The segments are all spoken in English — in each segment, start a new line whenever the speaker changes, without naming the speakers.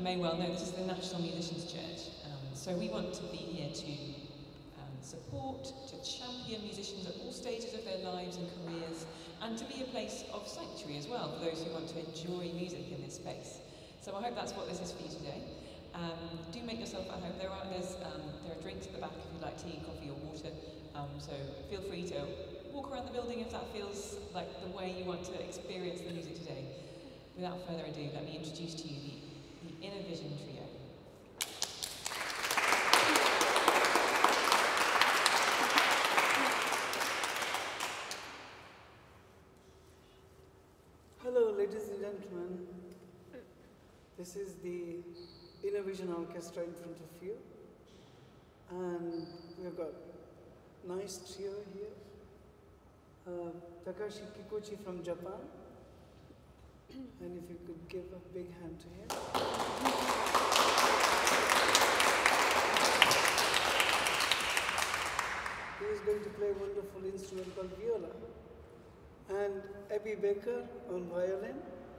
may well know, this is the National Musicians Church. So we want to be here to support, to champion musicians at all stages of their lives and careers, and to be a place of sanctuary as well for those who want to enjoy music in this space. So I hope that's what this is for you today. Do make yourself at home. There are drinks at the back if you'd like tea, coffee or water. So feel free to walk around the building if that feels like the way you want to experience the music today. Without further ado, let me introduce to you the Inner Vision Trio.
Hello, ladies and gentlemen. This is the Inner Vision Orchestra in front of you. And we've got a nice trio here. Takashi Kikuchi from Japan. And if you could give a big hand to him. He is going to play a wonderful instrument called Viola. And Abby Baker on violin.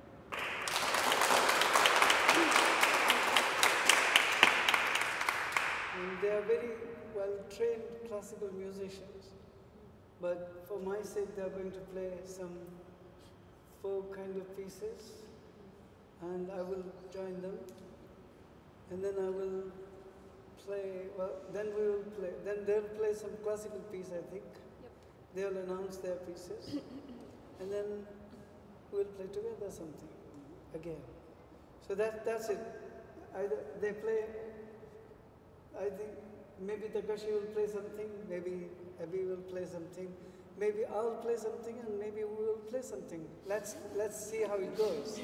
And they are very well-trained classical musicians. But for my sake, they are going to play some folk kind of pieces, and I will join them, and then I will play, then they'll play some classical piece, I think. Yep. They'll announce their pieces, and then we'll play together something again. So that's it. They play, I think maybe Takashi will play something, maybe Abby will play something, maybe I'll play something, and maybe we will play something. Let's see how it goes.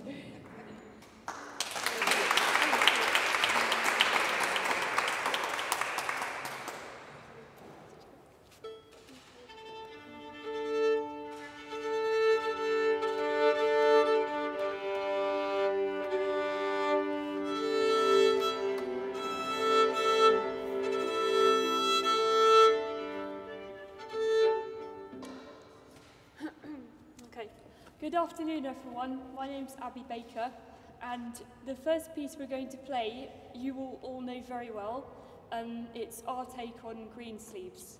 Good afternoon, everyone. My name's Abby Baker, and the first piece we're going to play, you will all know very well. It's our take on Greensleeves.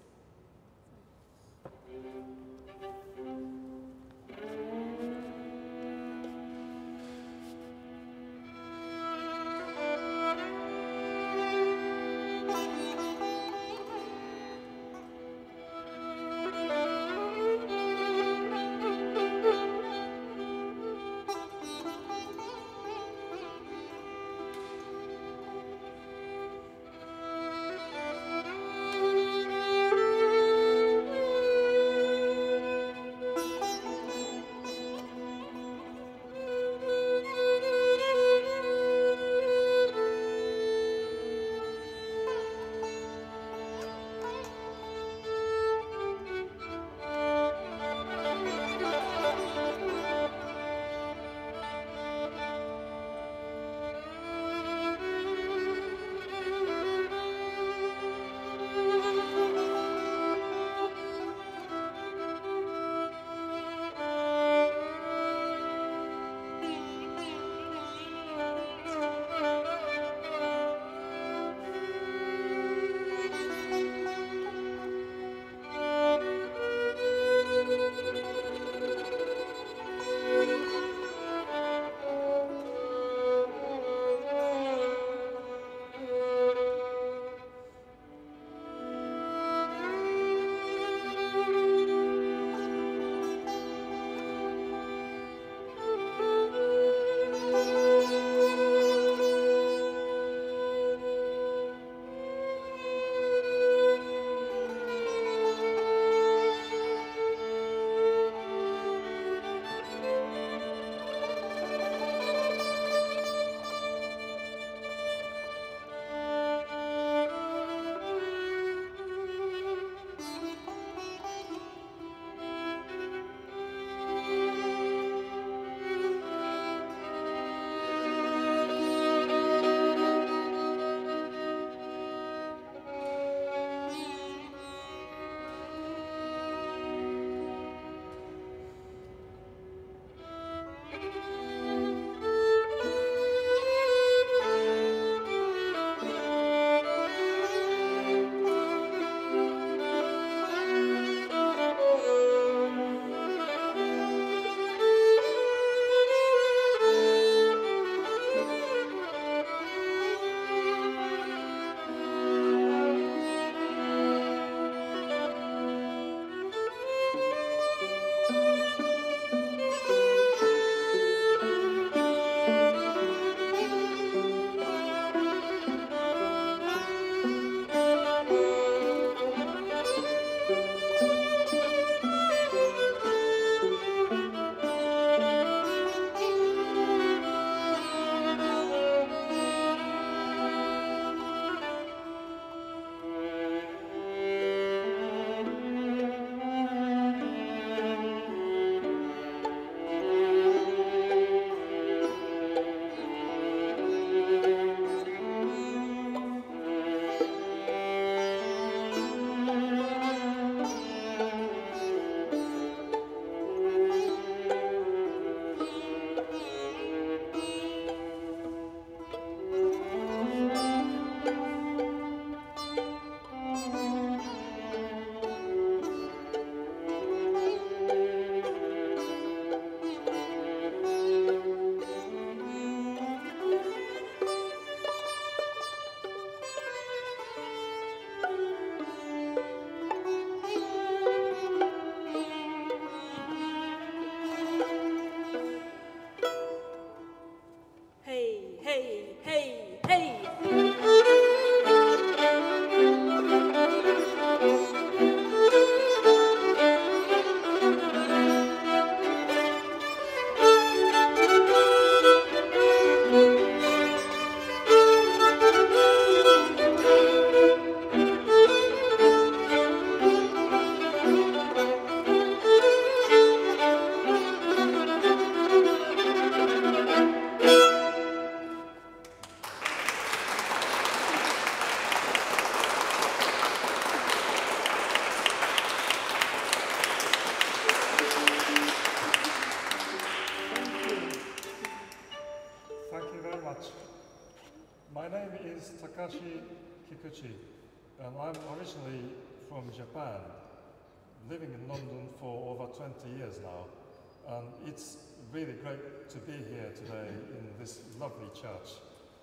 Takashi Kikuchi, and I'm originally from Japan, living in London for over 20 years now. And it's really great to be here today in this lovely church.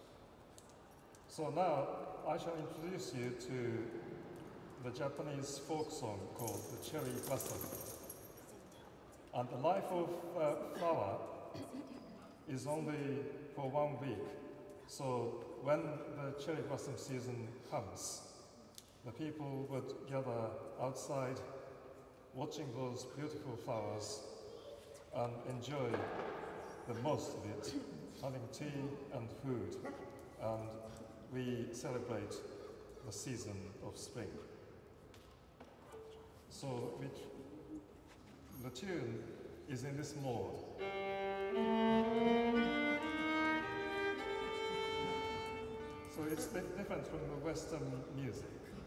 So now I shall introduce you to the Japanese folk song called the Cherry Blossom. And the life of a flower is only for 1 week. So when the cherry blossom season comes, the people would gather outside watching those beautiful flowers and enjoy the most of it, having tea and food. And we celebrate the season of spring. So the tune is in this mode. So it's different from the Western music.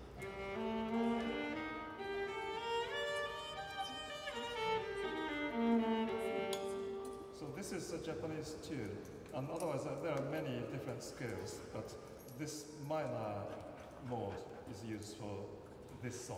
So this is a Japanese tune, and otherwise there are many different scales, but this minor mode is used for this song.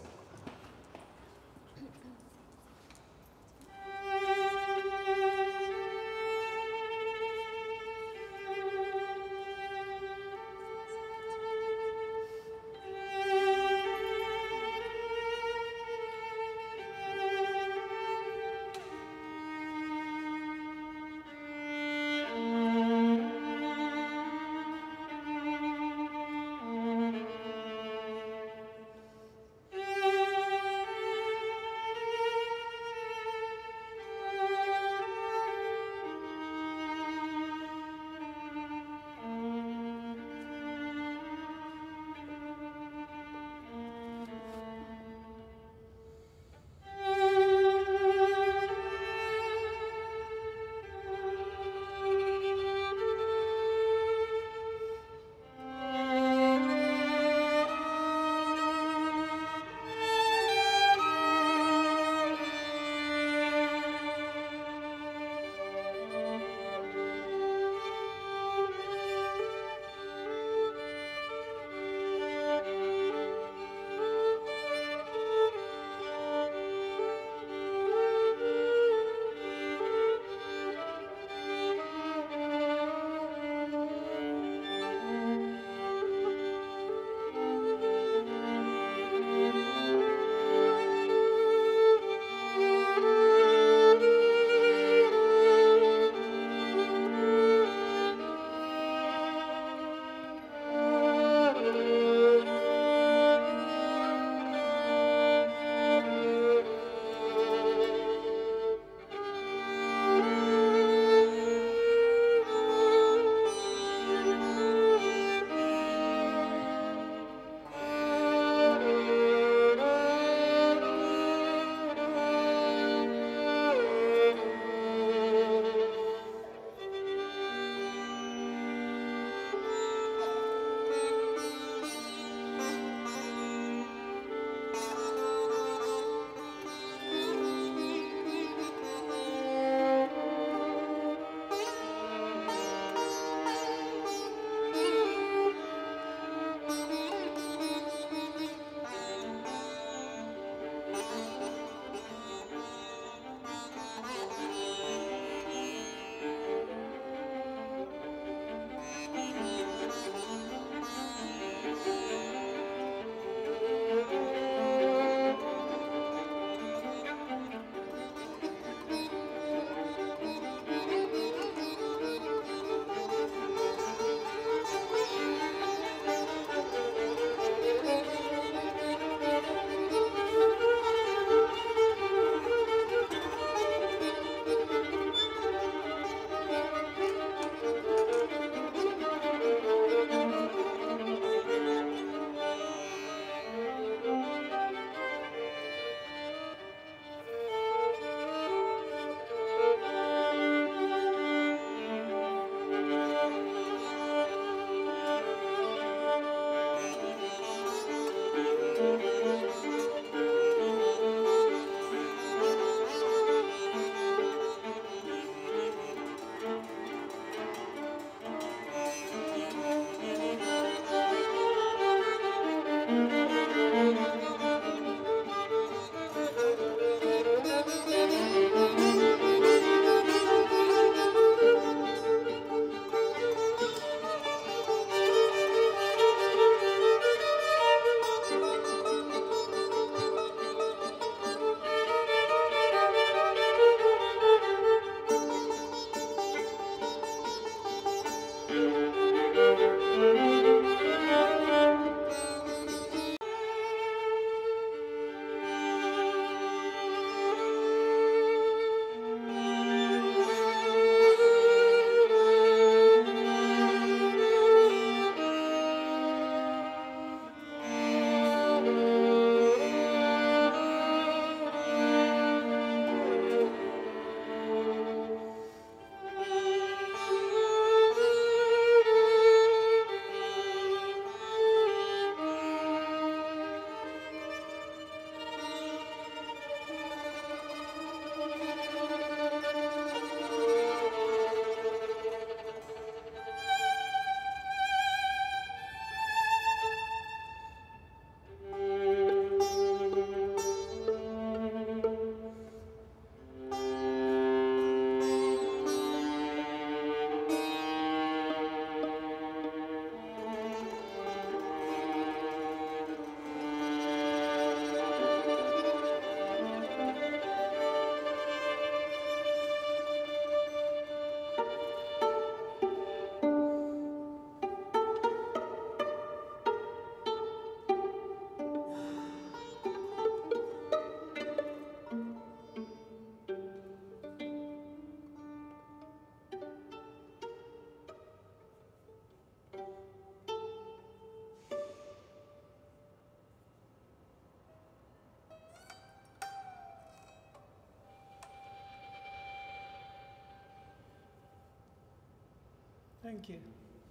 Thank you.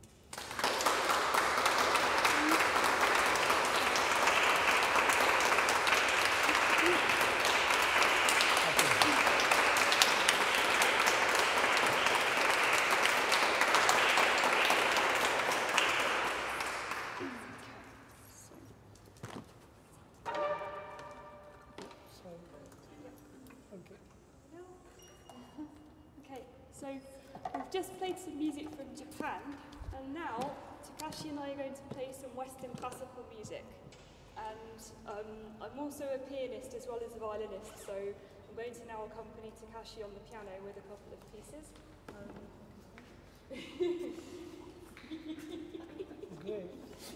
Okay, so we've just played some music from Japan, and now Takashi and I are going to play some Western classical music. And I'm also a pianist as well as a violinist, so I'm going to now accompany Takashi on the piano with a couple of pieces.
Great.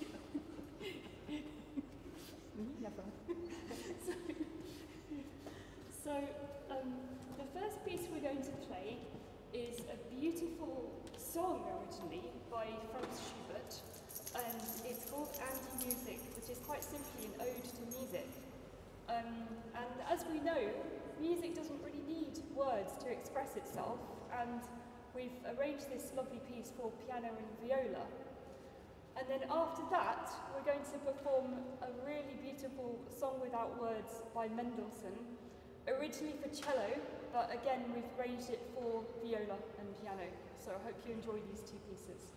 So the first piece we're going to play is a beautiful song originally by Franz Schubert, and it's called Anti-Music, which is quite simply an ode to music. And as we know, music doesn't really need words to express itself, and we've arranged this lovely piece for piano and viola. And then after that, we're going to perform a really beautiful song without words by Mendelssohn, originally for cello, but again we've arranged it for viola and piano. So I hope you enjoy these two pieces.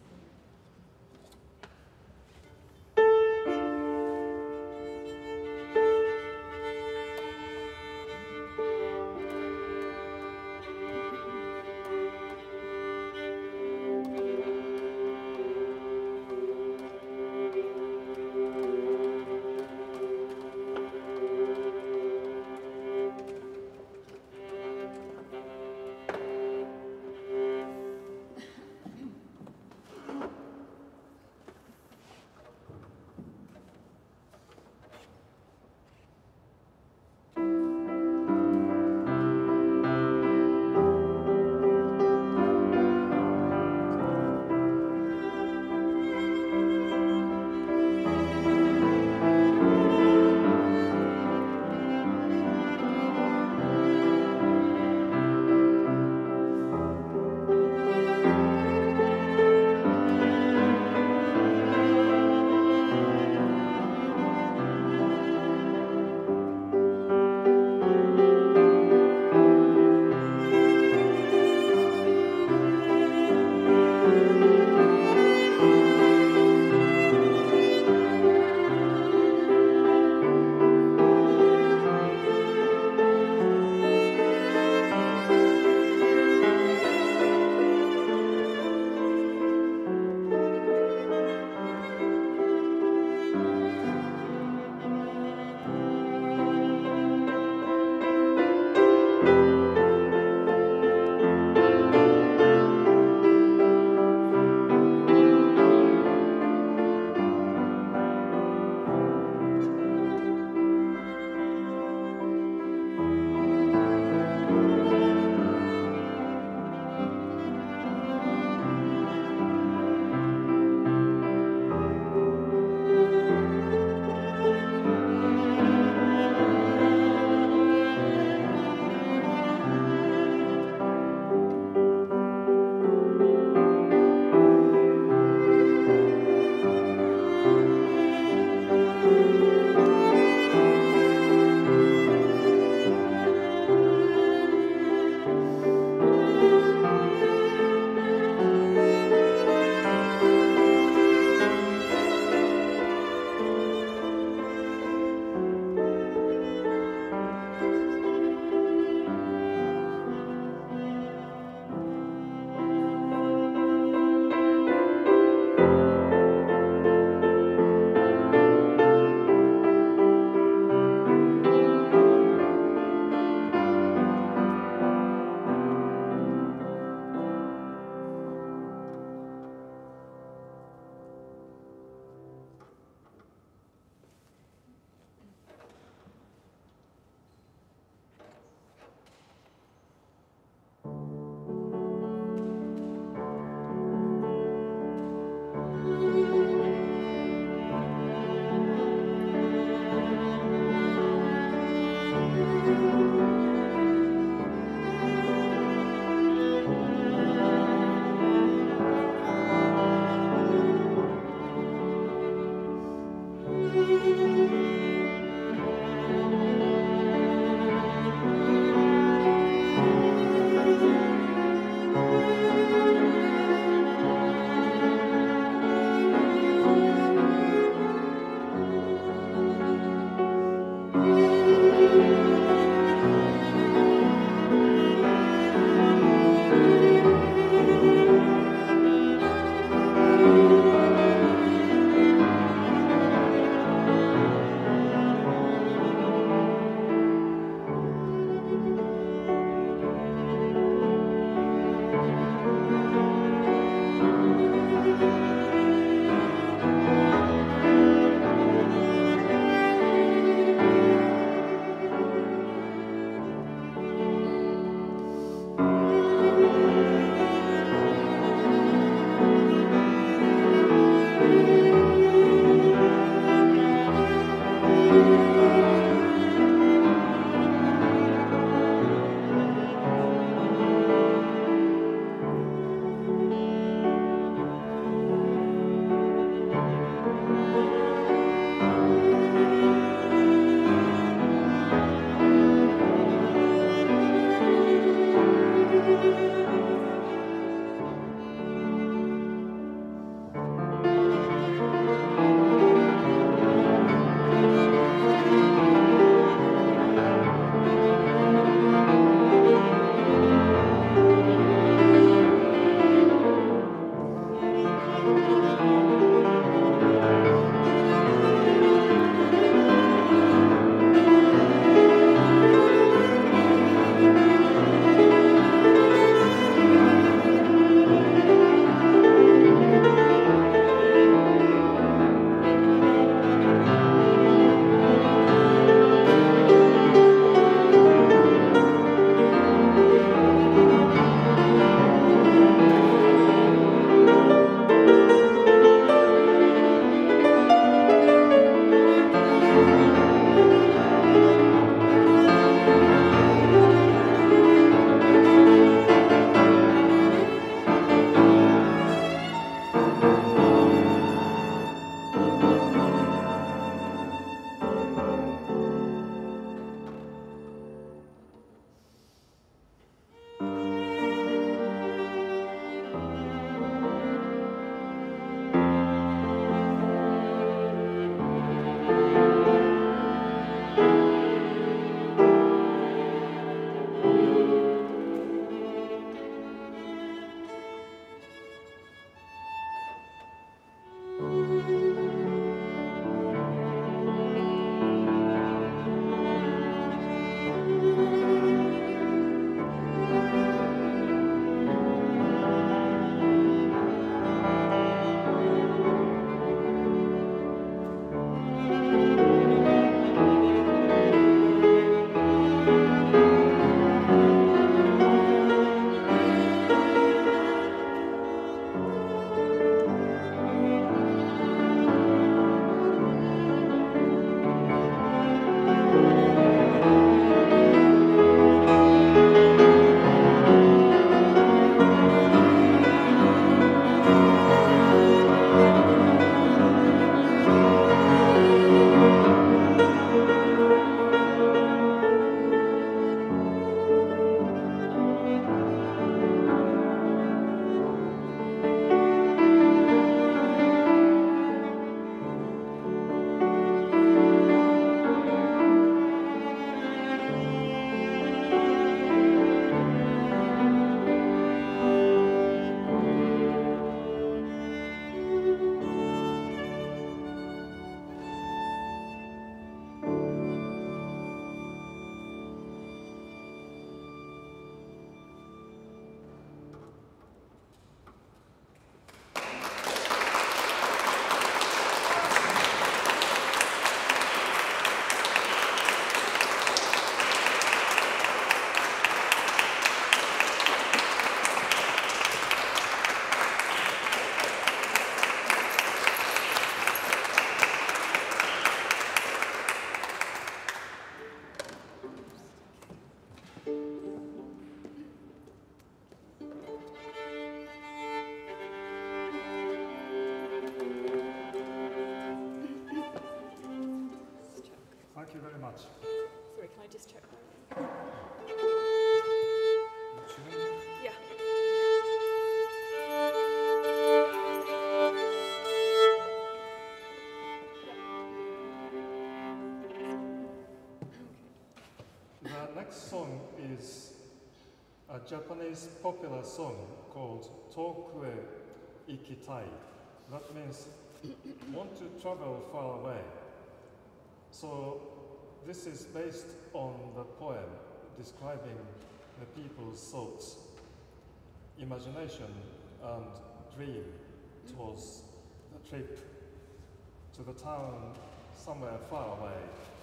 next song is a Japanese popular song called Tokue Ikitai. That means want to travel far away. So this is based on the poem describing the people's thoughts, imagination and dream towards the trip to the town somewhere far away.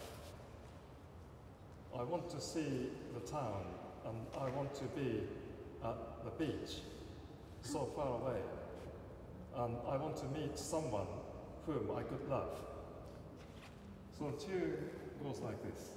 I want to see the town and I want to be at the beach so far away. And I want to meet someone whom I could love. So the tune goes like this.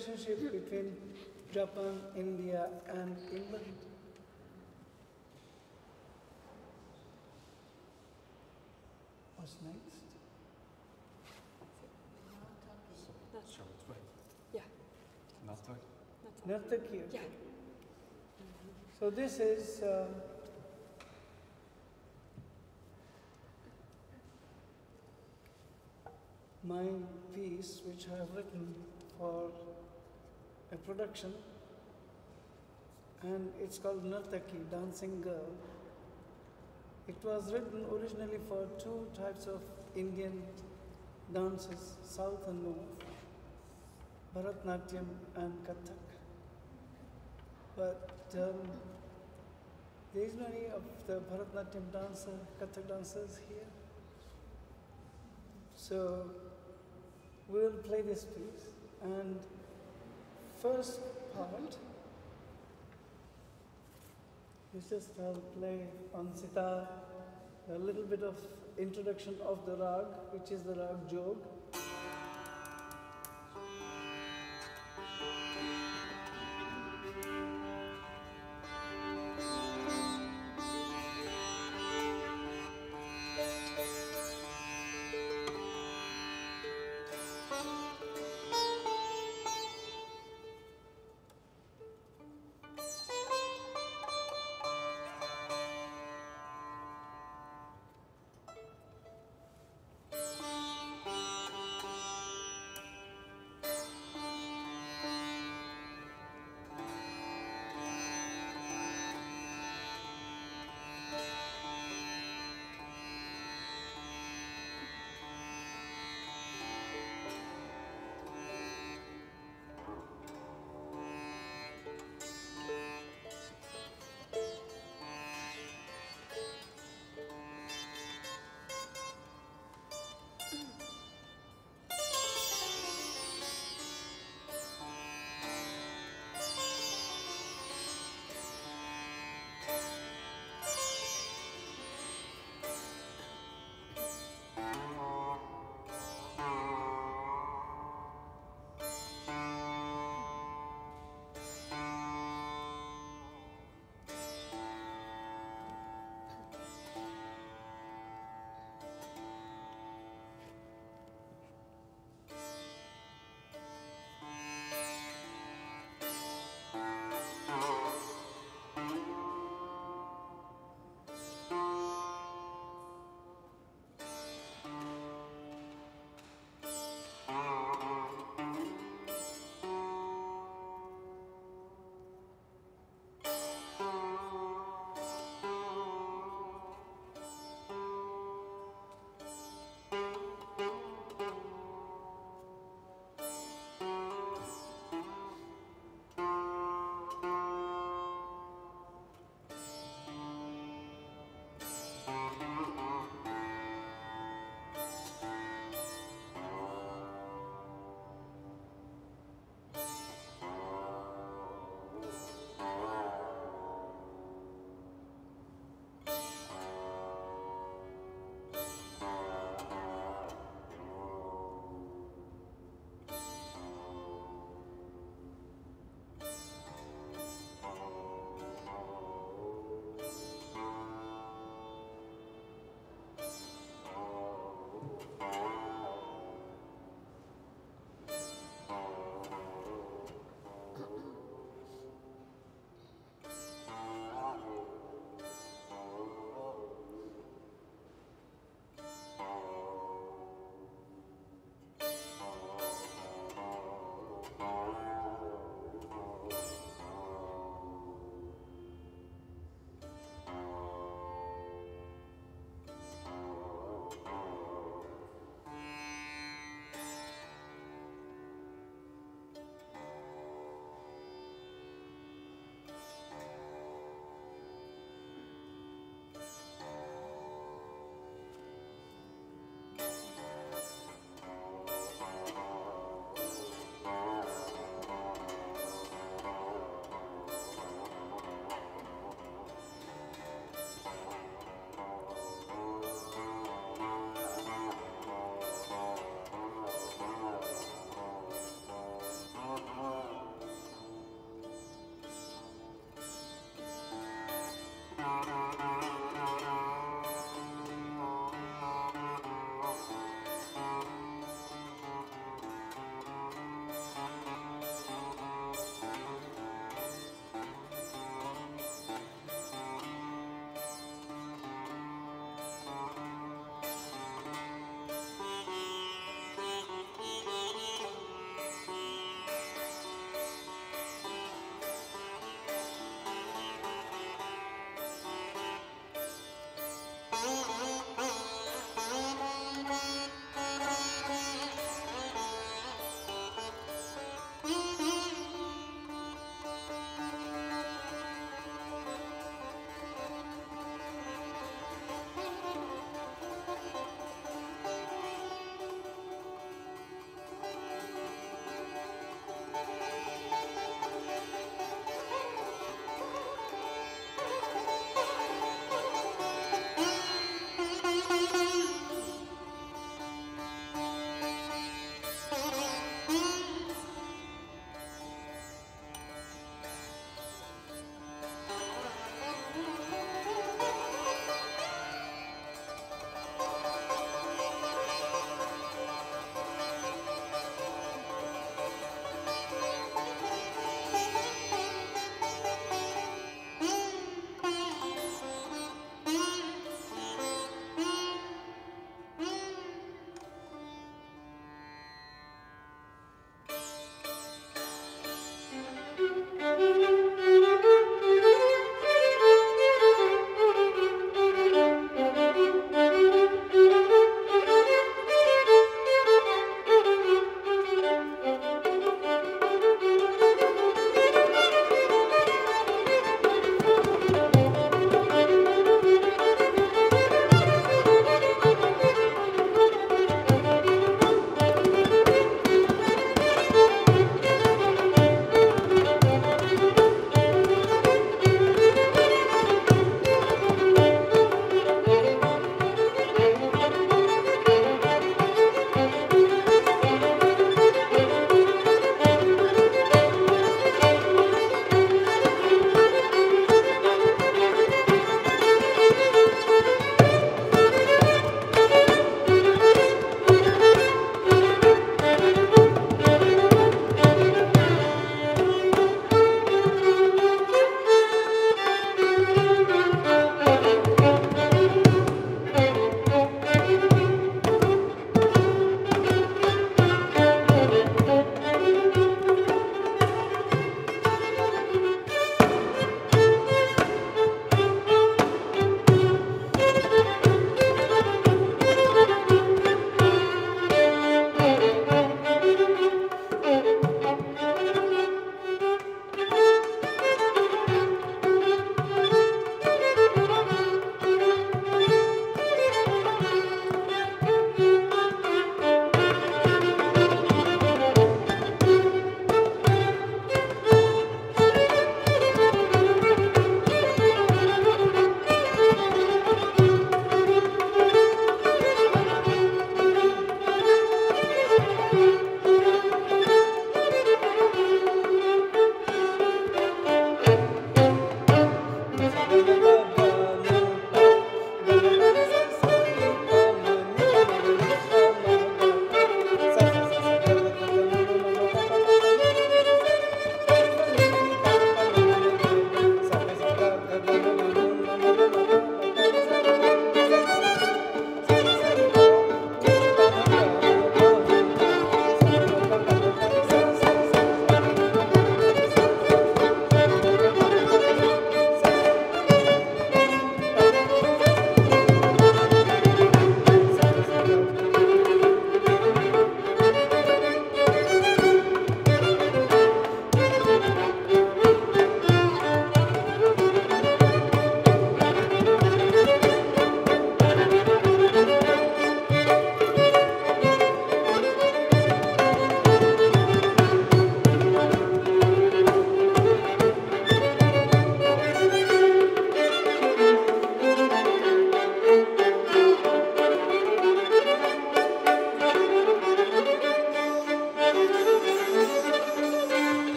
relationship between Japan, India, and England. What's next?
Shall we try?
Yeah.
Not
Nartaki.
Yeah.
So this is my piece which I have written for a production, and it's called Nartaki, Dancing Girl. It was written originally for two types of Indian dances, South and North, Bharatnatyam and Kathak. But there is no any of the Bharatnatyam dancer, Kathak dancers here. So we will play this piece, and first part is just I'll play on sitar a little bit of introduction of the rag, which is the rag jog.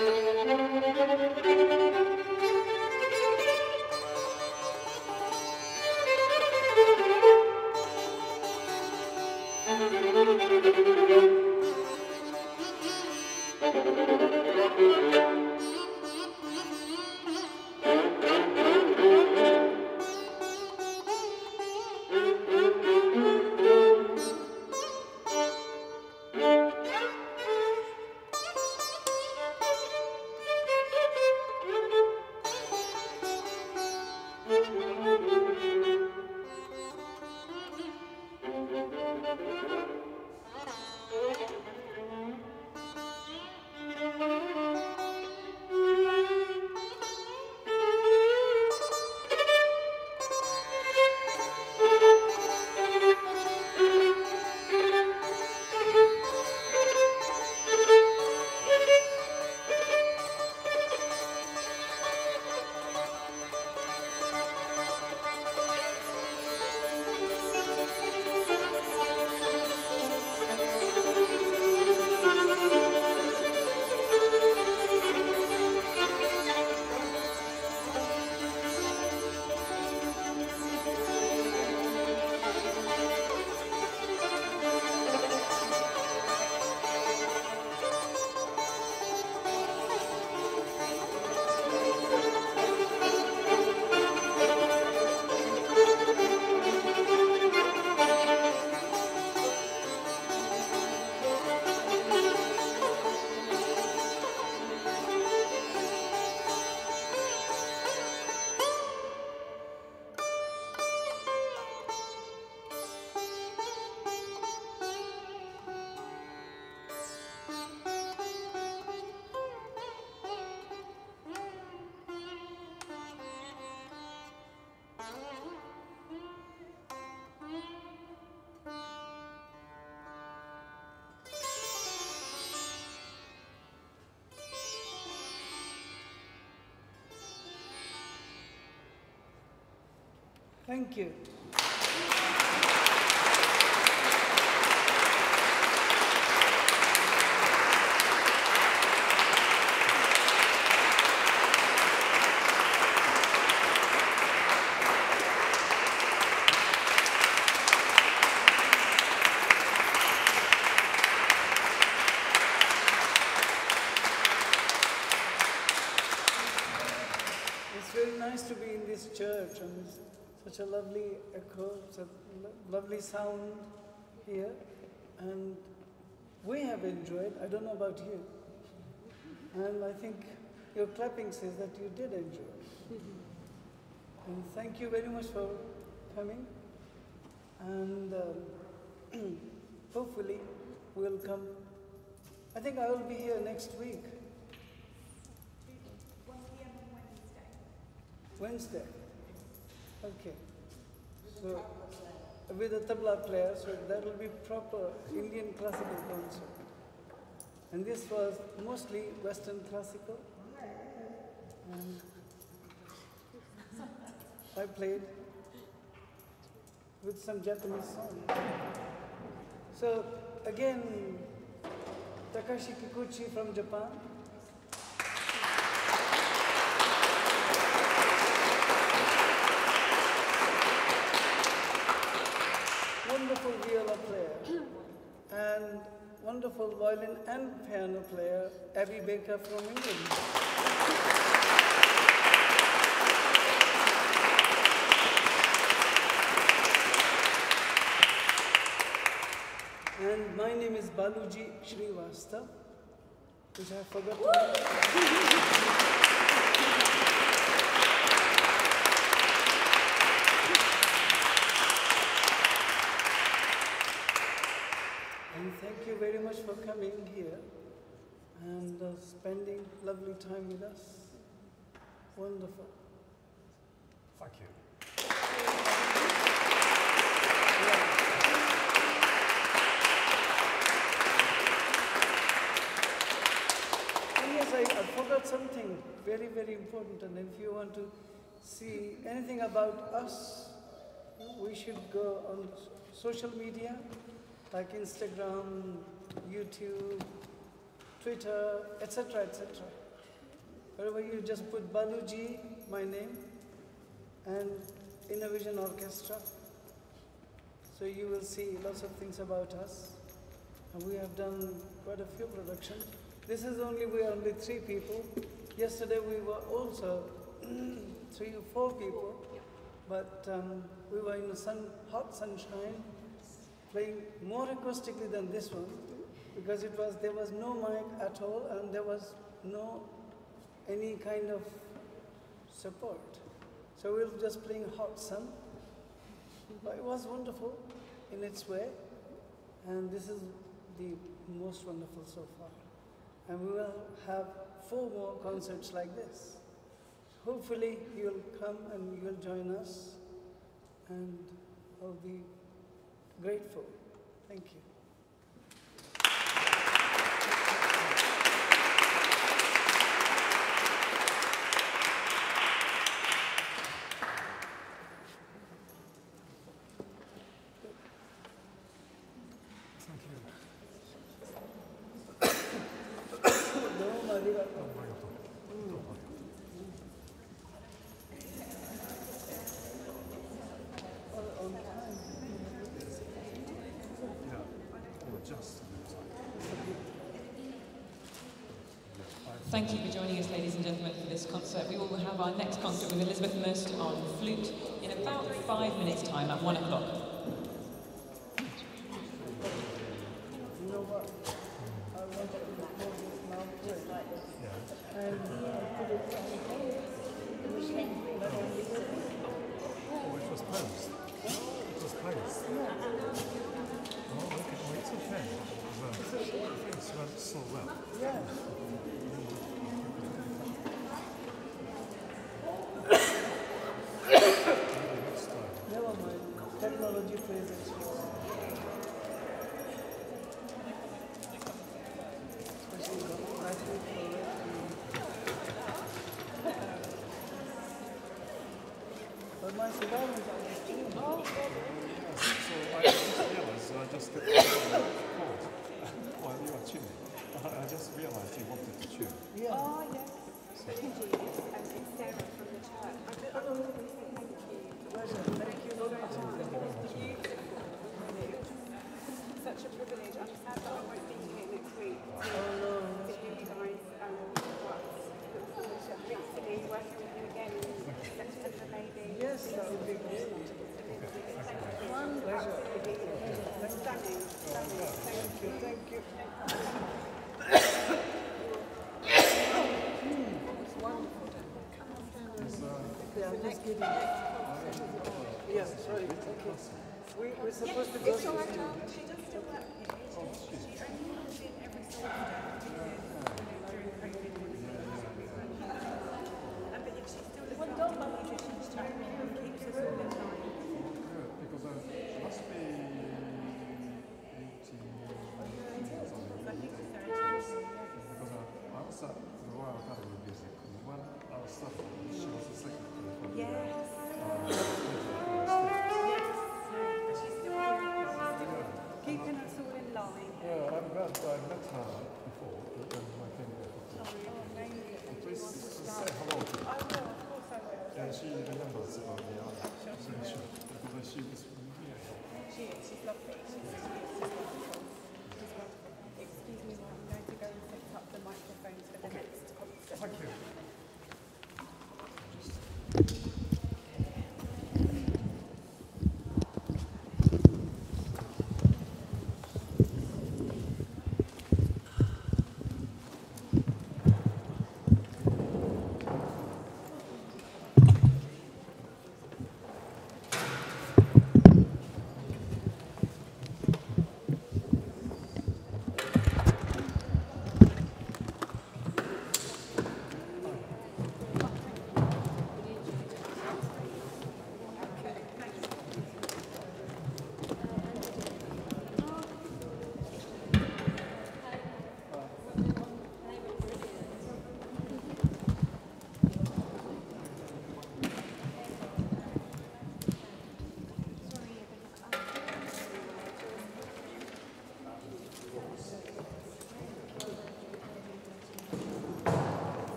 Thank you. It's very nice to be in this church, and it's such a lovely echo, such a lovely sound here, and we have enjoyed. I don't know about you, and I think your clapping says that you did enjoy. And thank you very much for coming, and hopefully we'll come. I think I will be here next week.
1 p.m. on
Wednesday. Okay. So with a tabla player, so that will be proper Indian classical concert. And this was mostly Western classical. And I played with some Japanese songs. So again, Takashi Kikuchi from Japan. Wonderful viola player and wonderful violin and piano player, Abby Baker from England. And my name is Baluji Shrivastava, which I forgot to And thank you very much for coming here and spending lovely time with us. Wonderful.
Thank you.
And yes, I forgot something very, very important. And if you want to see anything about us, we should go on social media, like Instagram, YouTube, Twitter, etc., etc. Wherever you just put Baluji, my name, and Innovision Orchestra. So you will see lots of things about us. And we have done quite a few productions. This is only, we are only 3 people. Yesterday we were also 3 or 4 people, but we were in the hot sunshine, playing more acoustically than this one, because there was no mic at all, and there was no any kind of support. So we were just playing hot sun, but it was wonderful in its way, and this is the most wonderful so far. And we will have 4 more concerts like this. Hopefully you'll come and you'll join us, and I'll be grateful. Thank you.
Thank you for joining us, ladies and gentlemen, for this concert. We will have our next concert with Elizabeth Möst on flute in about 5 minutes' time at 1 o'clock.
You know what? I want to record this now quick. And put it on the machine.
Oh, it was closed. It was closed. Oh, okay. Oh, it's okay. Things went so well.
Yeah. Never mind. Technology plays its role. Especially the battery for it. But my cigar is on the stream. Oh,
So I just realized I just got called while you were tuning. I just realized you wanted to tune.
yeah.
Oh, yes. Thank you. And it's Sarah from the church. I want to say thank you.
Pleasure. Thank you very much.
Such a privilege. I'm sad that I won't be here next week
Oh no.
to hear you guys look forward to hopefully working with you again in September maybe.
Yes, that would be great.
One pleasure. Stunning.
Thank you. Thank you. It's wonderful. Yeah, I'm just kidding. Yeah, sorry. Okay. We're supposed to go to
She does still work here. She only comes in every so often during COVID. But if she's still looking after the nutrition, she keeps us all in line.
Good, because it must be 18 years old.
I think so.
Because I was at the Royal Academy of Music, and when I was studying, she was the secretary for the
Yes. Keeping us all in line.
Yeah, I'm glad I met her before, when I came here. Please say hello to her.
I will, of course I will.
Yeah, she remembers about me. I'm sure. Because she was really
She's lovely. She's wonderful. Excuse me, I'm going to go and set up the microphones for the next concert.
Thank you.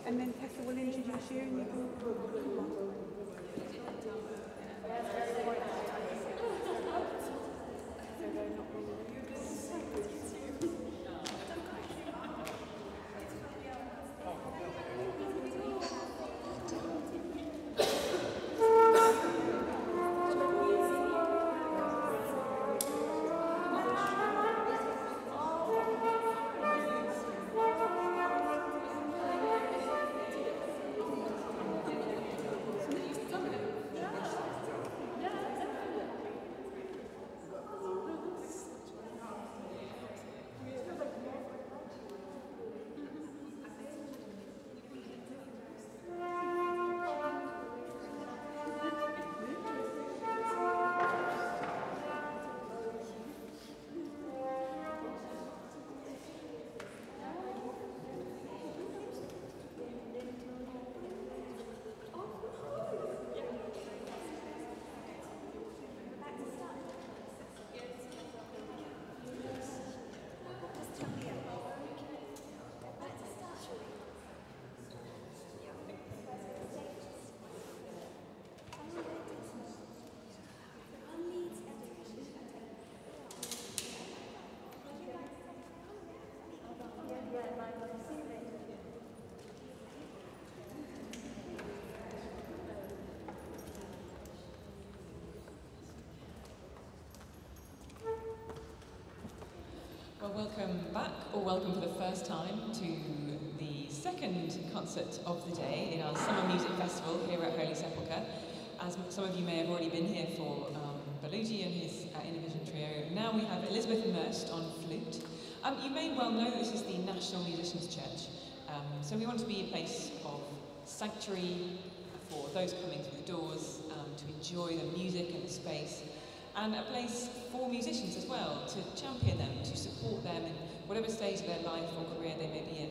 and then Tessa will introduce you and you can...
Well, welcome back, or welcome for the first time to the second concert of the day in our Summer Music Festival here at Holy Sepulchre. As some of you may have already been here for Flute and his Innovision Trio, now we have Elizabeth Möst on flute. You may well know this is the National Musicians' Church, so we want to be a place of sanctuary for those coming through the doors, to enjoy the music and the space, and a place for musicians as well, to champion them, to support them in whatever stage of their life or career they may be in.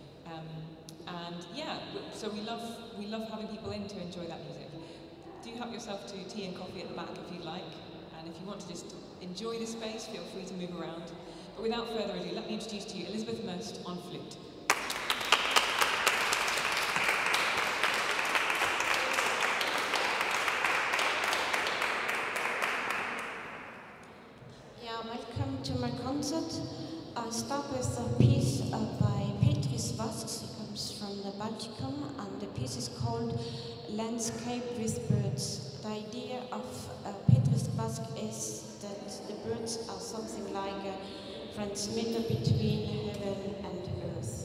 And yeah, so we love having people in to enjoy that music. Do help yourself to tea and coffee at the back if you'd like, and if you want to just enjoy the space, feel free to move around. But without further ado, let me introduce to you Elizabeth Möst on flute.
Welcome to my concert. I'll start with a piece by Petrus Vasks. He comes from the Balticum, and the piece is called Landscape with Birds. The idea of Petrus Vasks is that the birds are something like a transmitter between heaven and earth.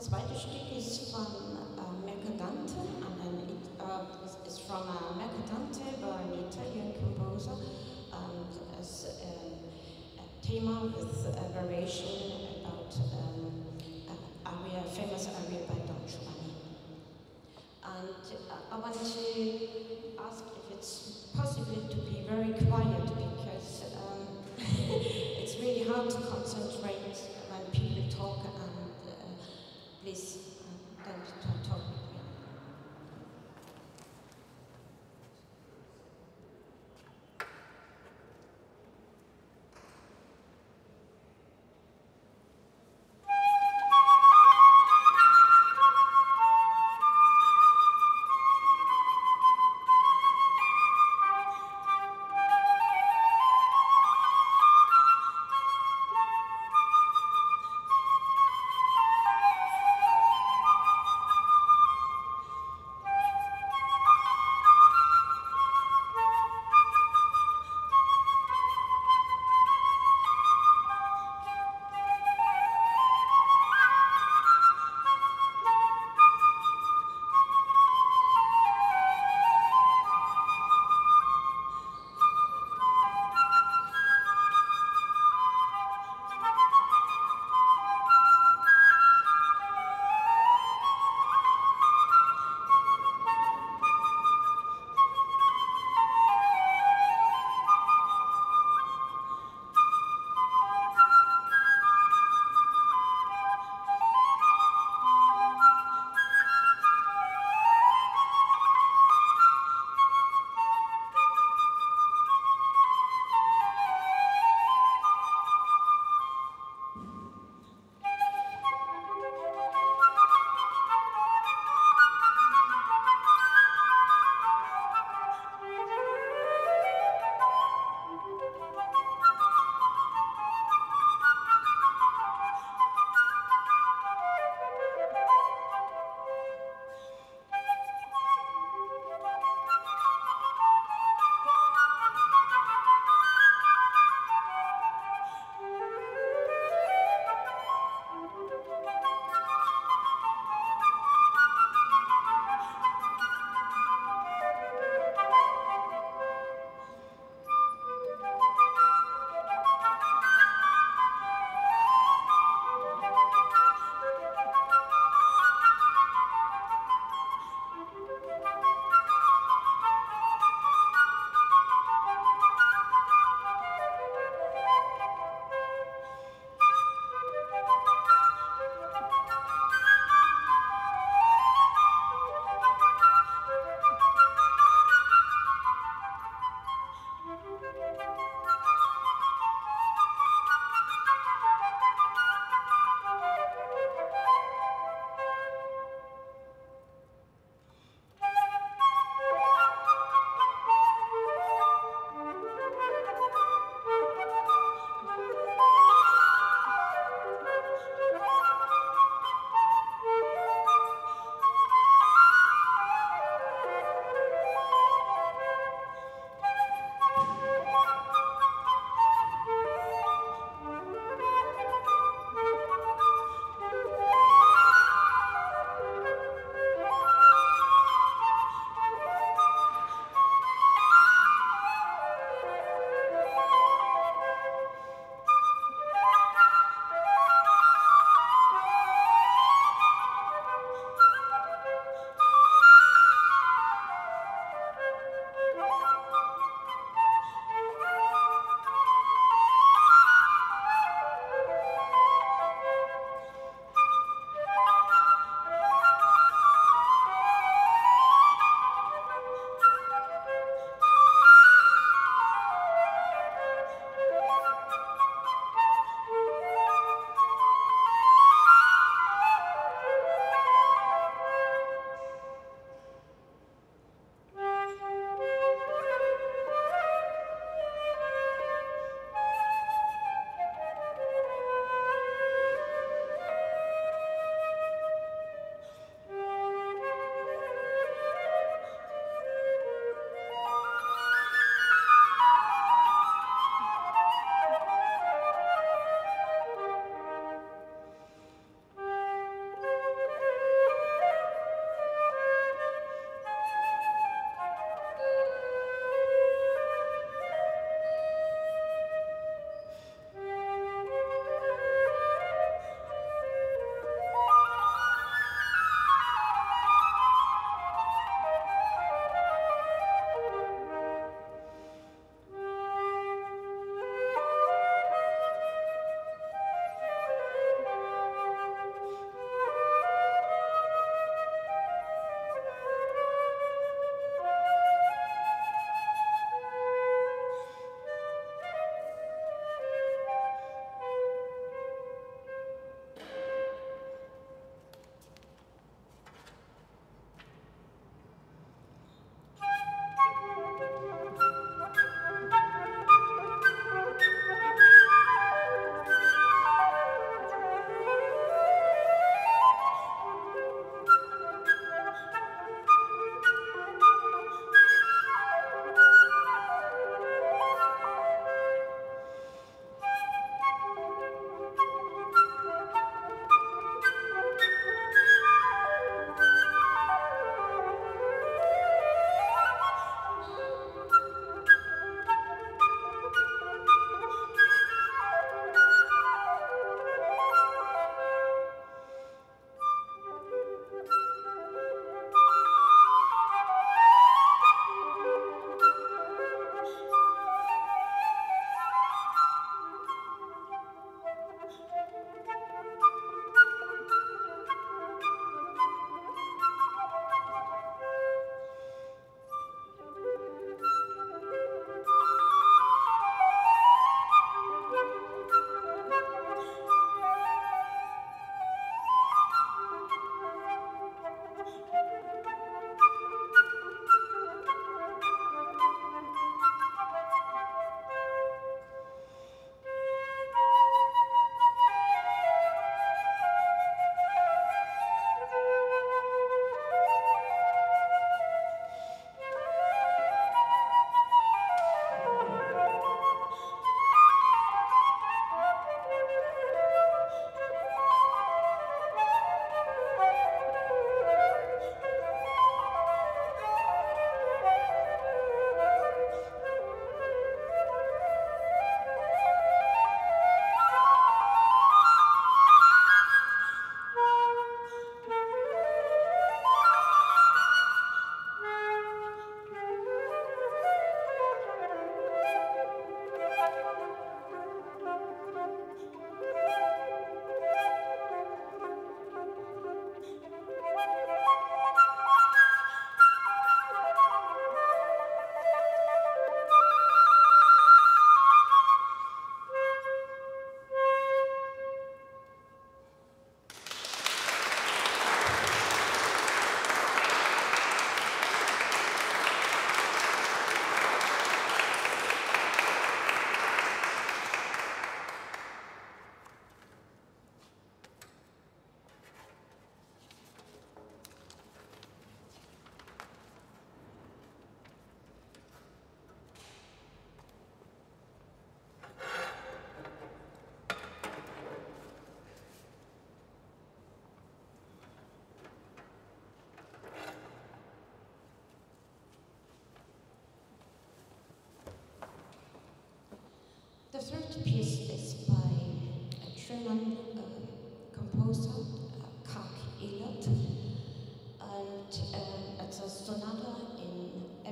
zweite Stück ist von Mercadante, is from Mercadante by an Italian composer, and as a theme with a variation about famous aria by Don Giovanni. And I want to ask if it's possible to be very quiet, because it's really hard to concentrate when people talk, and please don't talk with me.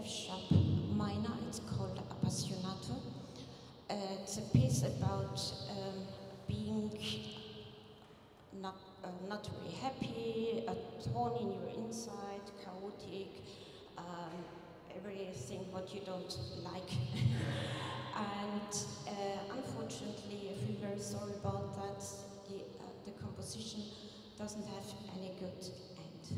F sharp minor. It's called Appassionato. It's a piece about being not very happy, torn in your inside, chaotic, everything what you don't like. And unfortunately, I feel very sorry about that. The composition doesn't have any good end.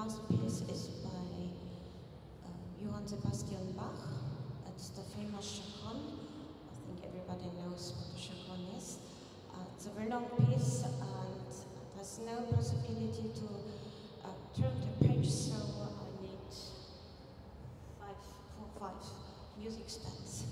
last piece is by Johann Sebastian Bach. It's the famous chaconne. I think everybody knows what a chaconne is. It's a very long piece and there's no possibility to turn the page, so I need 5 music stands.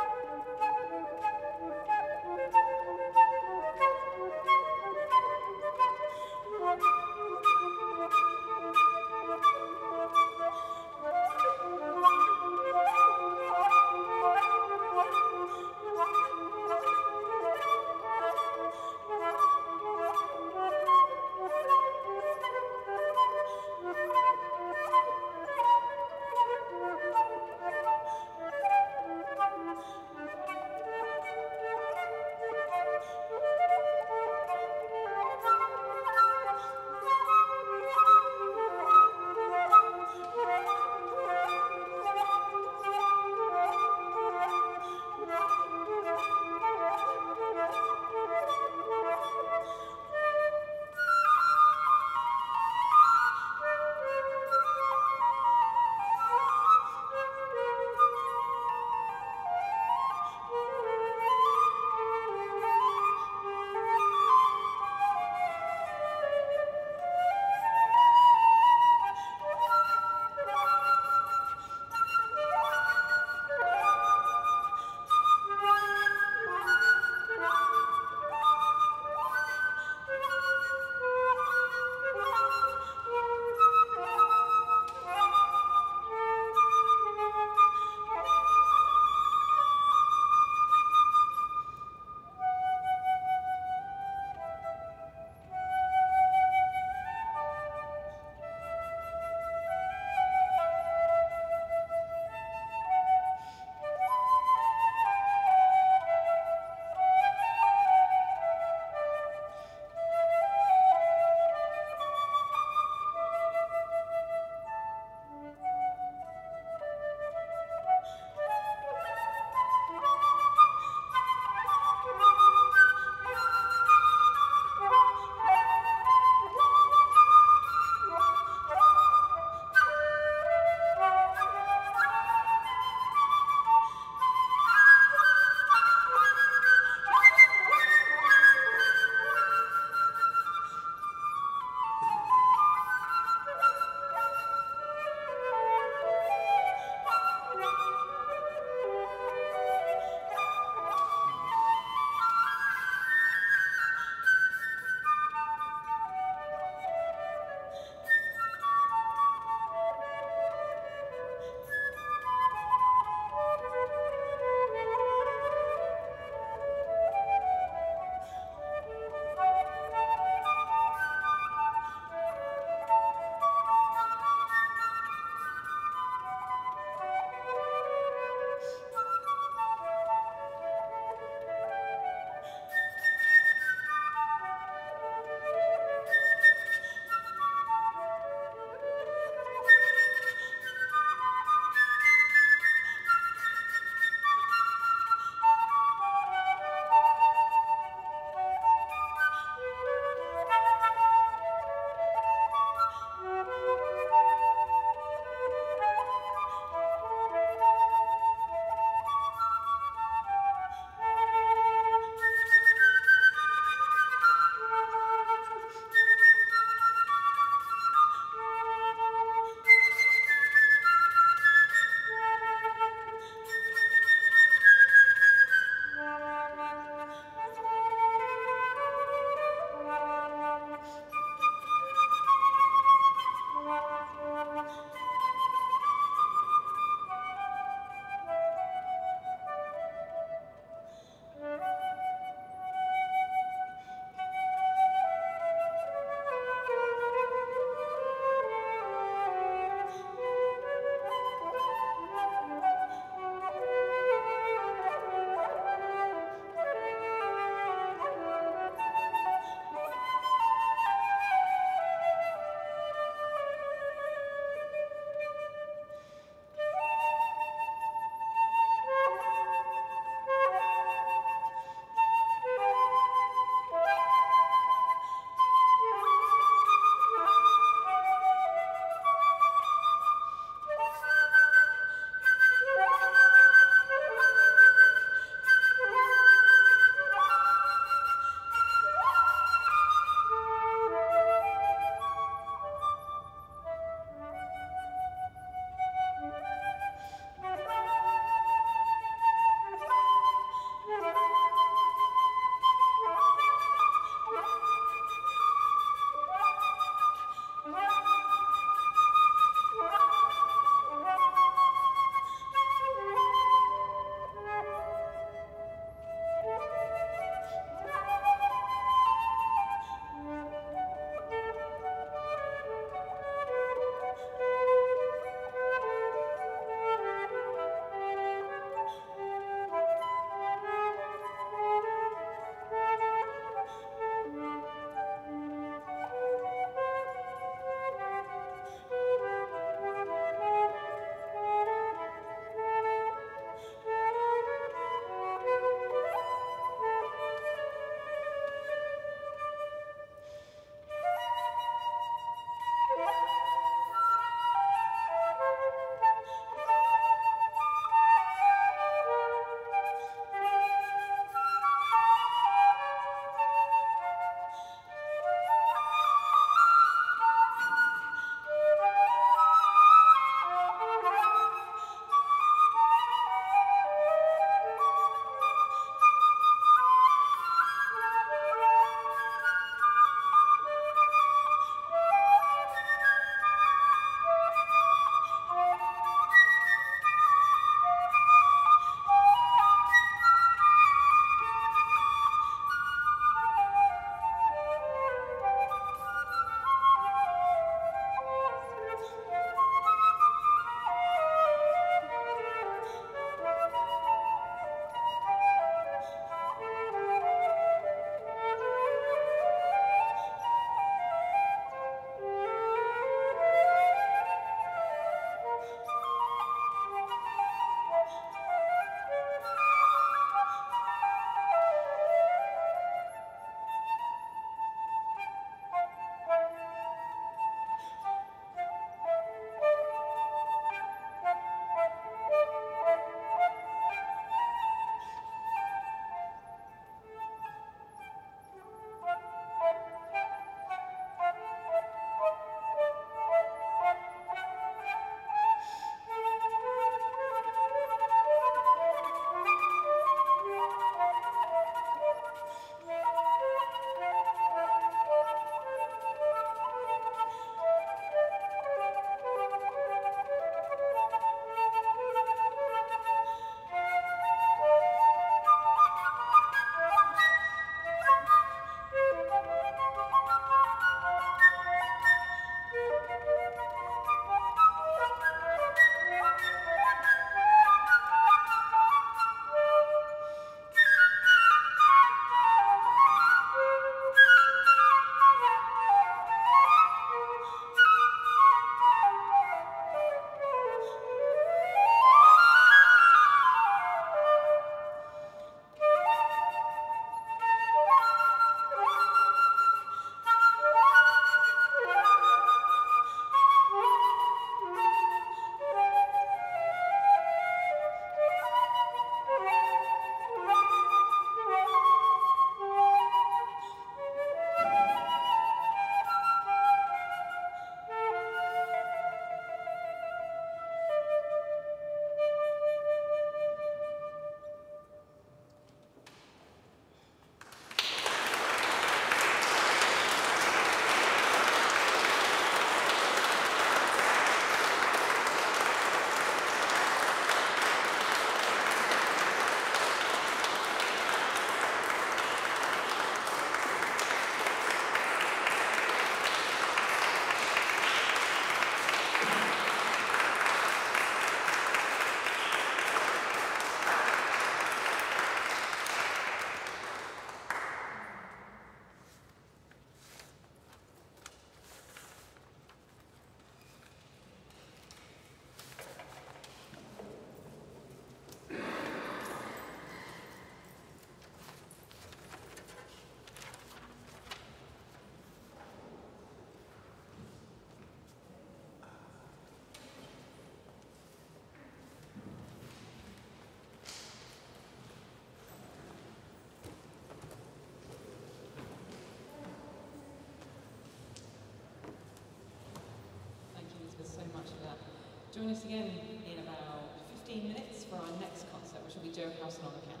Join us again in about 15 minutes for our next concert, which will be Howson on the piano.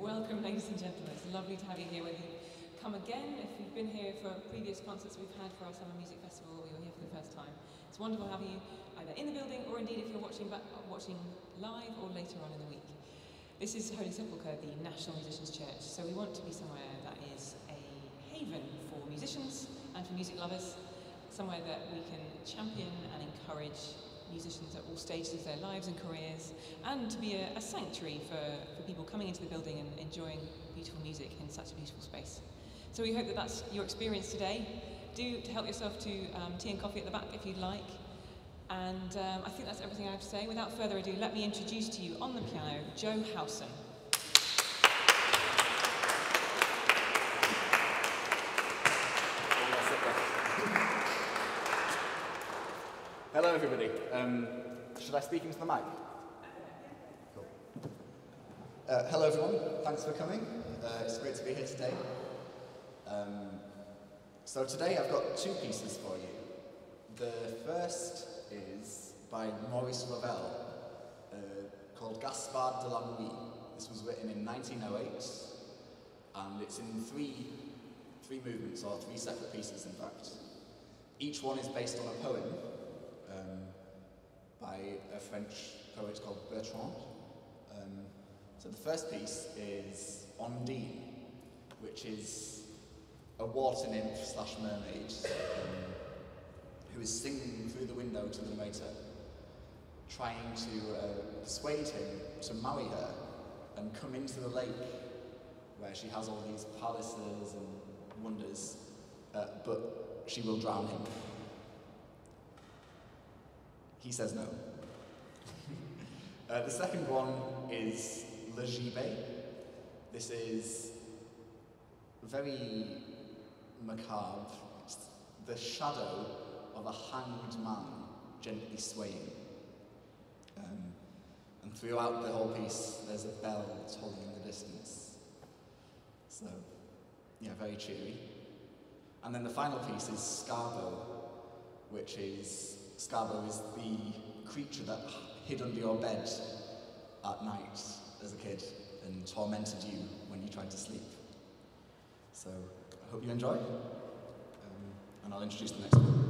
Welcome, ladies and gentlemen. It's lovely to have you here. Whether you come again, if you've been here for previous concerts we've had for our Summer Music Festival, or you're here for the first time, it's wonderful having you either in the building or indeed if you're watching live or later on in the week. This is Holy Sepulchre, the National Musicians' Church, so we want to be somewhere that is a haven for musicians and for music lovers, somewhere that we can champion and encourage musicians at all stages of their lives and careers, and to be a sanctuary for people coming into the building and enjoying beautiful music in such a beautiful space. So we hope that that's your experience today. Do help yourself to tea and coffee at the back if you'd like. And I think that's everything I have to say. Without further ado, let me introduce to you on the piano, Joe Howson.
Hello everybody. Should I speak into the mic? Cool. Hello everyone, thanks for coming. It's great to be here today. So today I've got two pieces for you. The first is by Maurice Ravel, called Gaspard de la Nuit. This was written in 1908, and it's in three movements, or three separate pieces in fact. Each one is based on a poem by a French poet called Bertrand. So the first piece is Ondine, which is a water nymph slash mermaid who is singing through the window to the narrator, trying to persuade him to marry her and come into the lake where she has all these palaces and wonders, but she will drown him. He says no. The second one is Le Gibet. This is very macabre. It's the shadow of a hanged man gently swaying. And throughout the whole piece, there's a bell tolling in the distance. So, yeah, very cheery. And then the final piece is Scarbo, which is Scarbo is the creature that hid under your bed at night as a kid and tormented you when you tried to sleep. So I hope you enjoy, and I'll introduce the next one.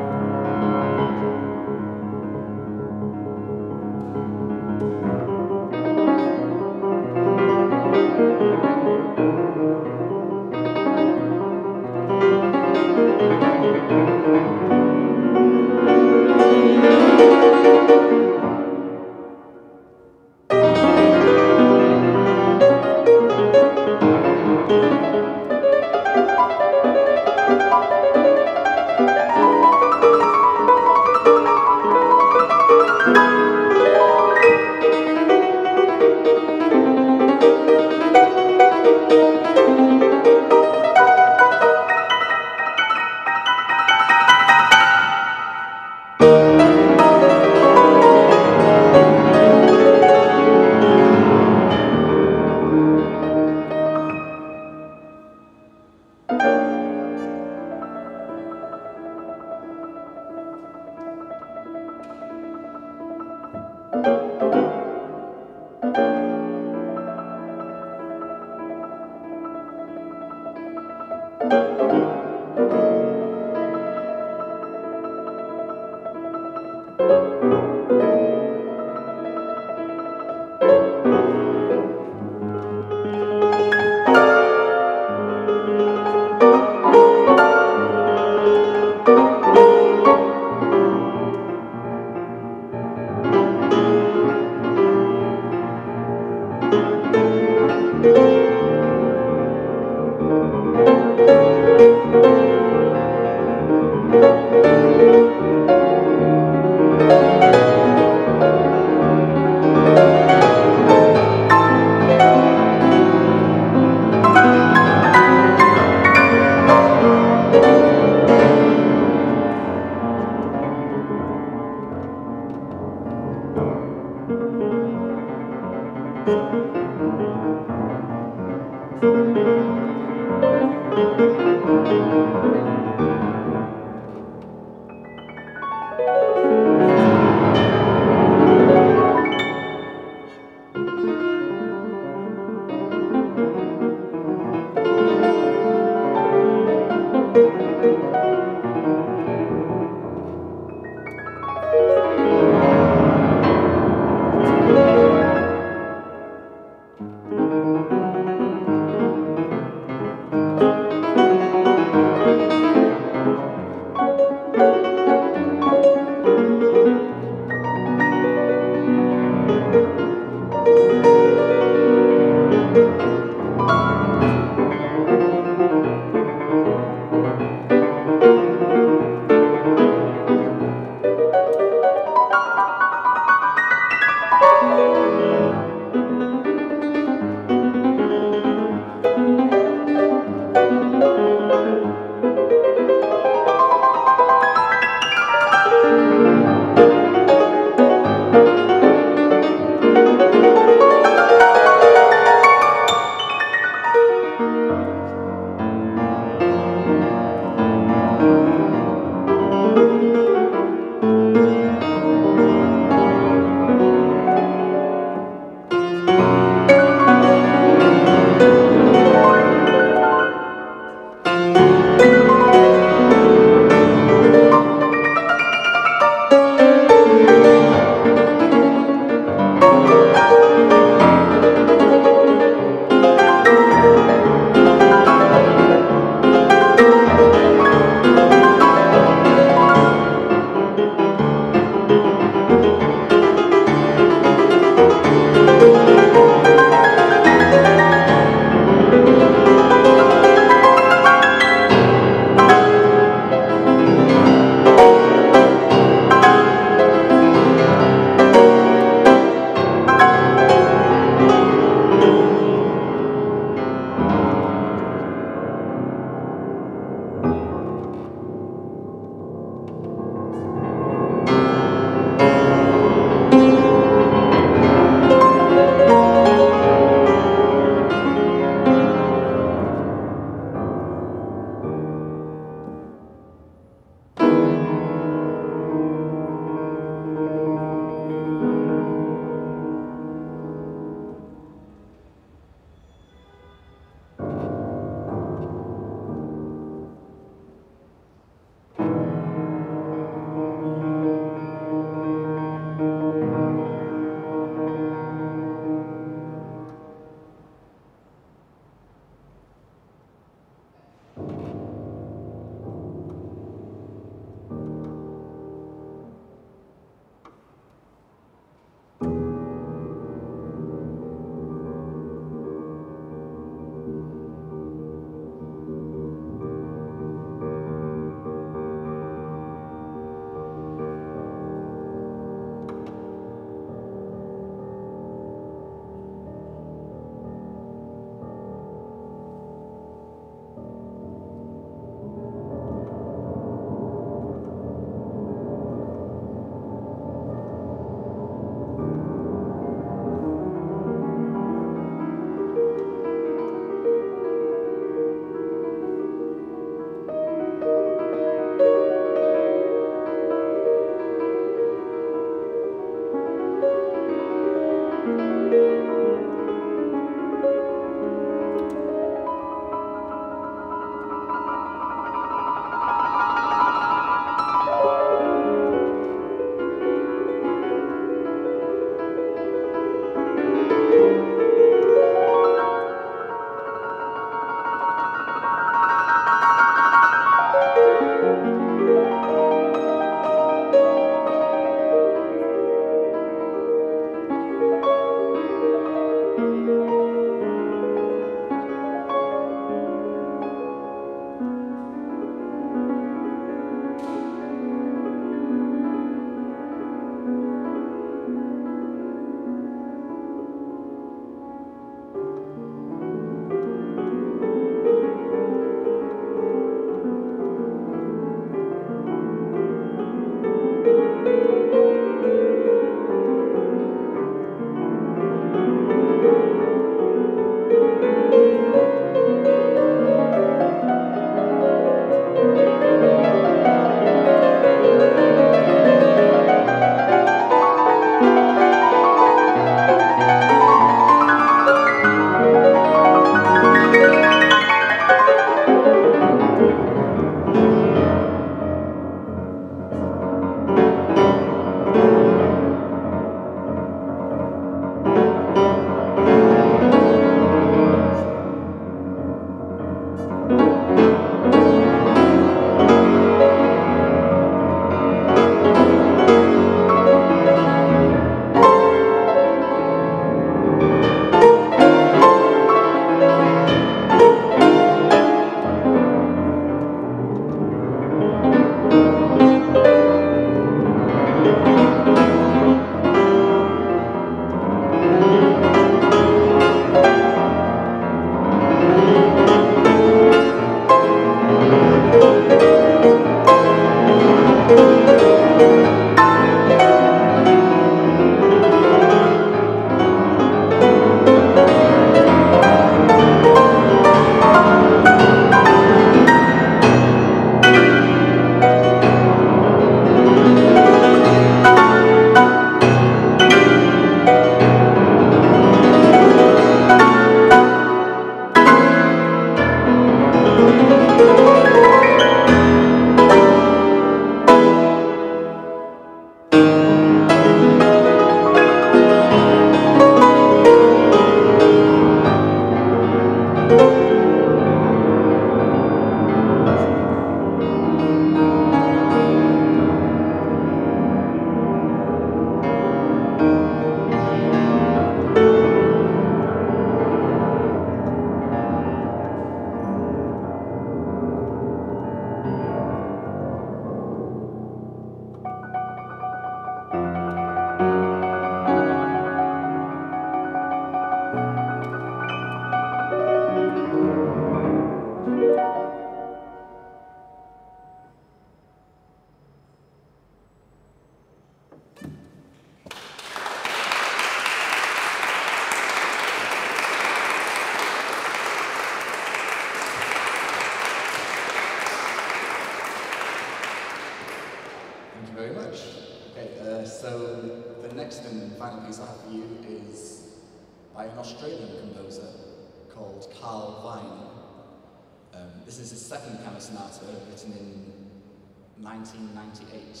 So the next and final piece I have for you is by an Australian composer called Carl Vine. This is his second piano sonata, written in 1998.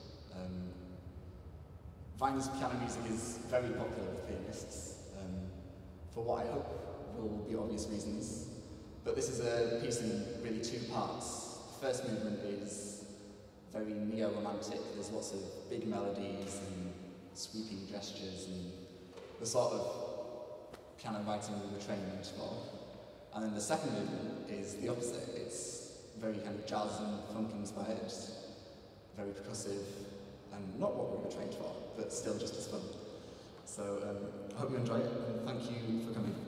Vine's piano music is very popular with pianists, for what I hope will be obvious reasons. But this is a piece in really two parts. The first movement is very neo-romantic. There's lots of big melodies and sweeping gestures and the sort of piano writing we were trained for. And then the second movement is the opposite. It's very kind of jazz and funk inspired, very percussive, and not what we were trained for, but still just as fun. So I hope you enjoy it, and thank you for coming.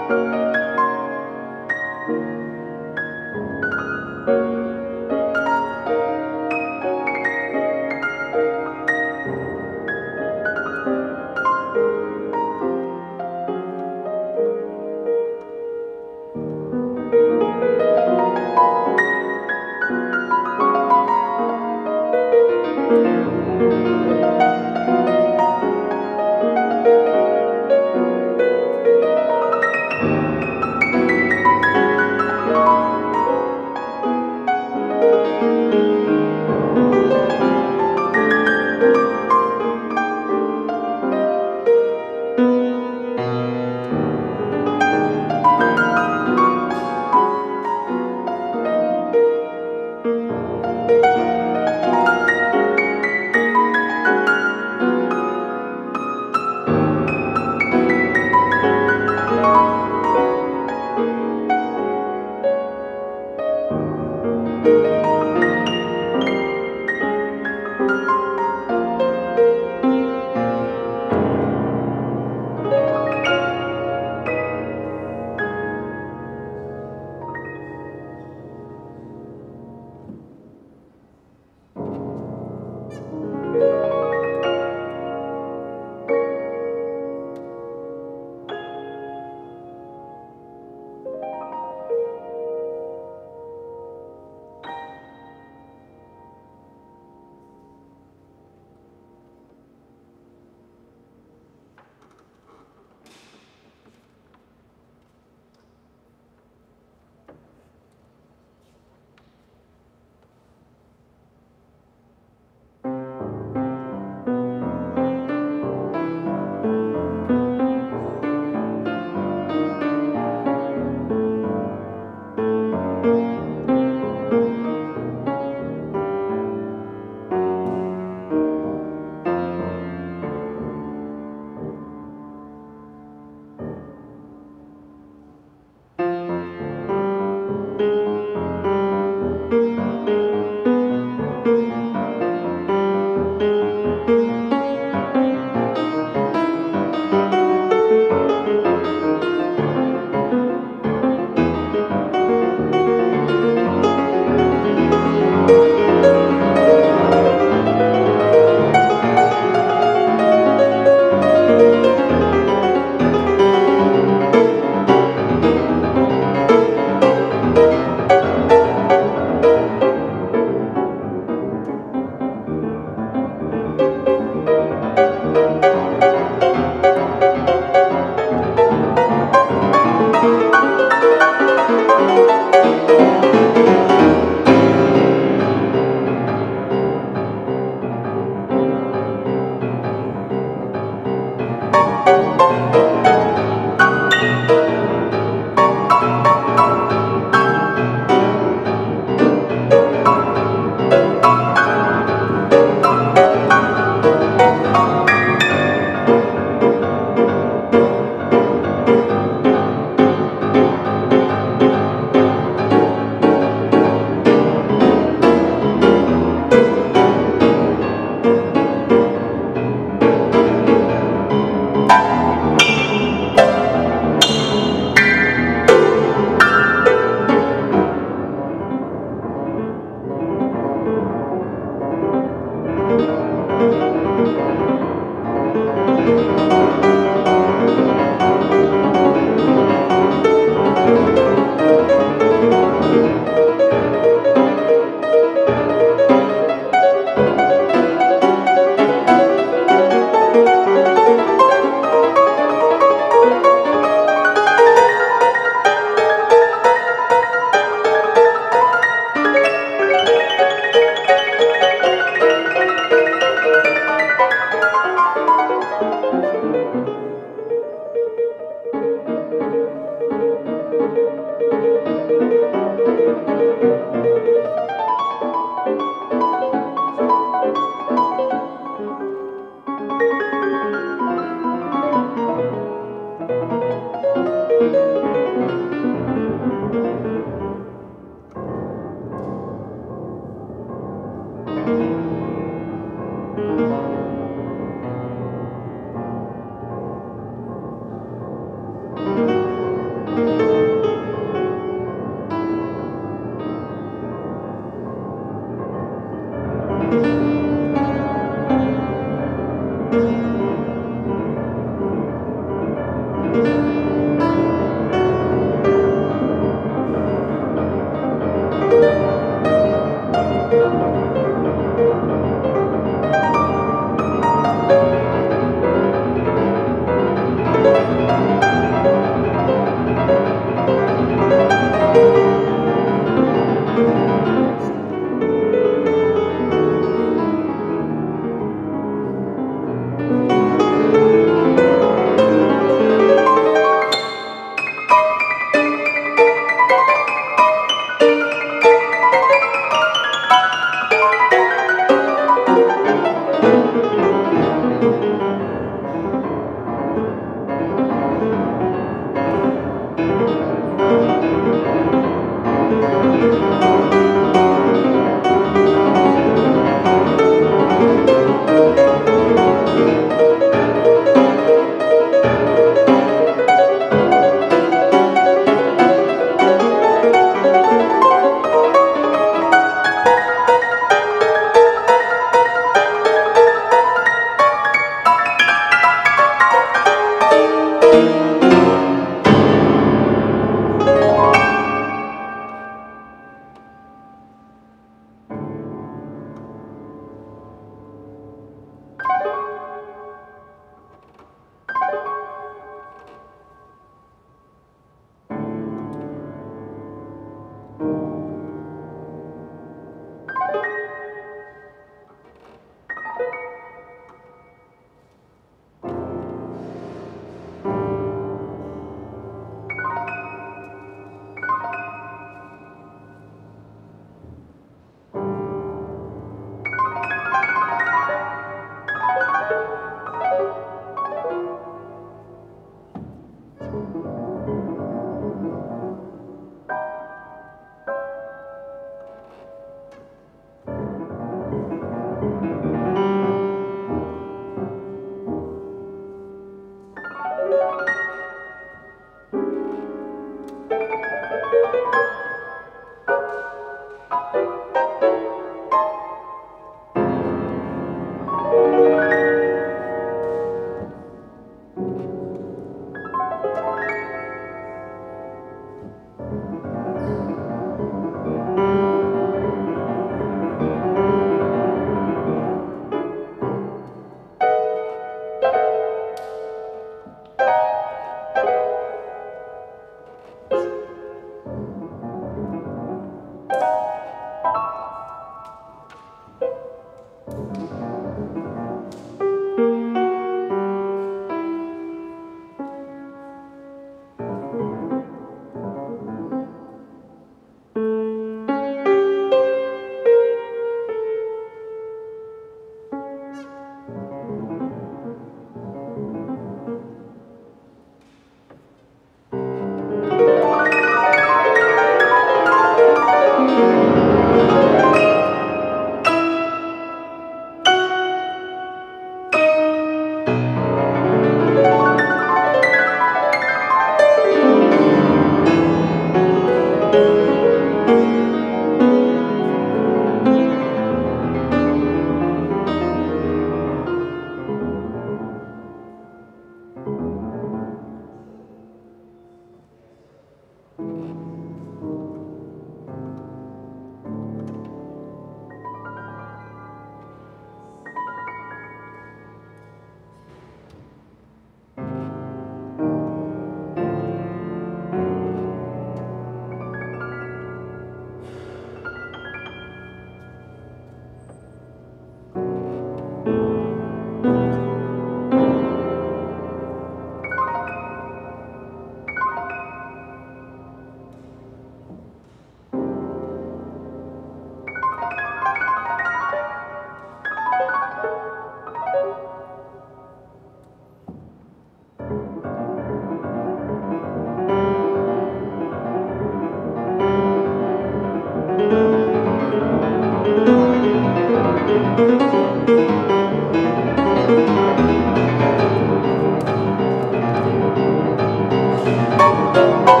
Thank you.